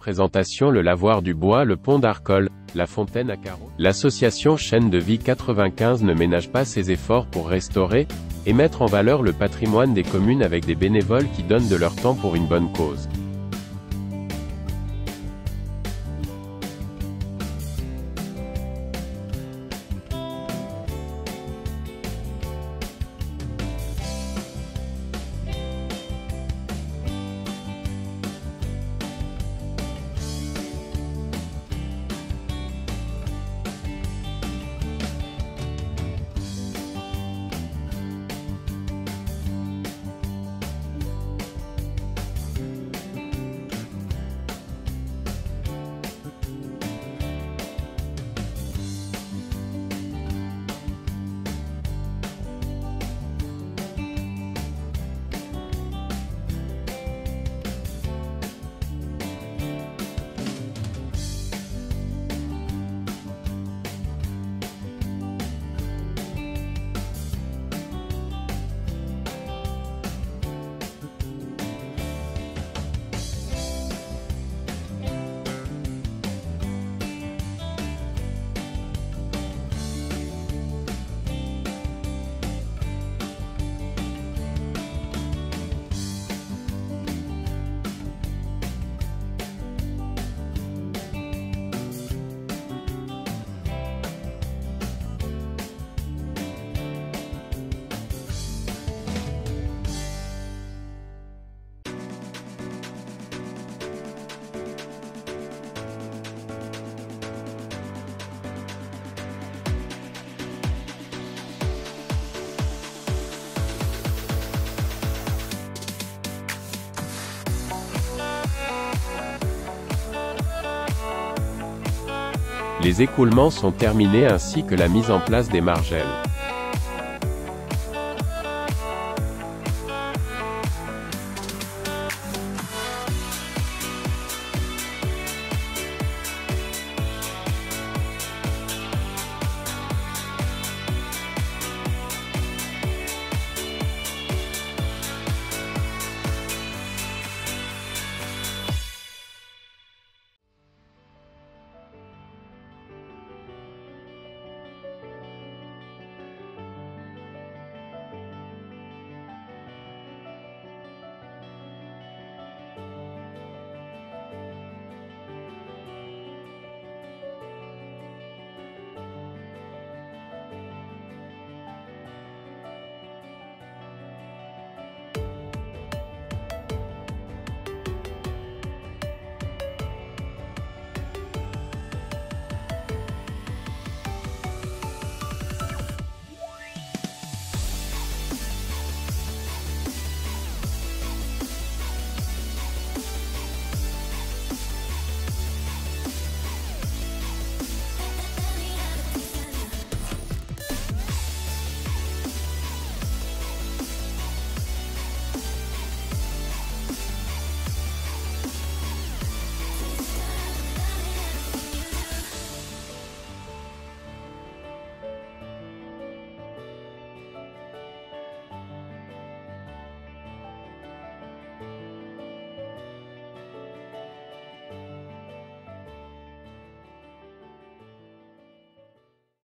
Présentation: le lavoir du bois, le pont d'Arcole, la fontaine à carreaux. L'association Chaîne de Vie 95 ne ménage pas ses efforts pour restaurer et mettre en valeur le patrimoine des communes avec des bénévoles qui donnent de leur temps pour une bonne cause. Les écoulements sont terminés ainsi que la mise en place des margelles.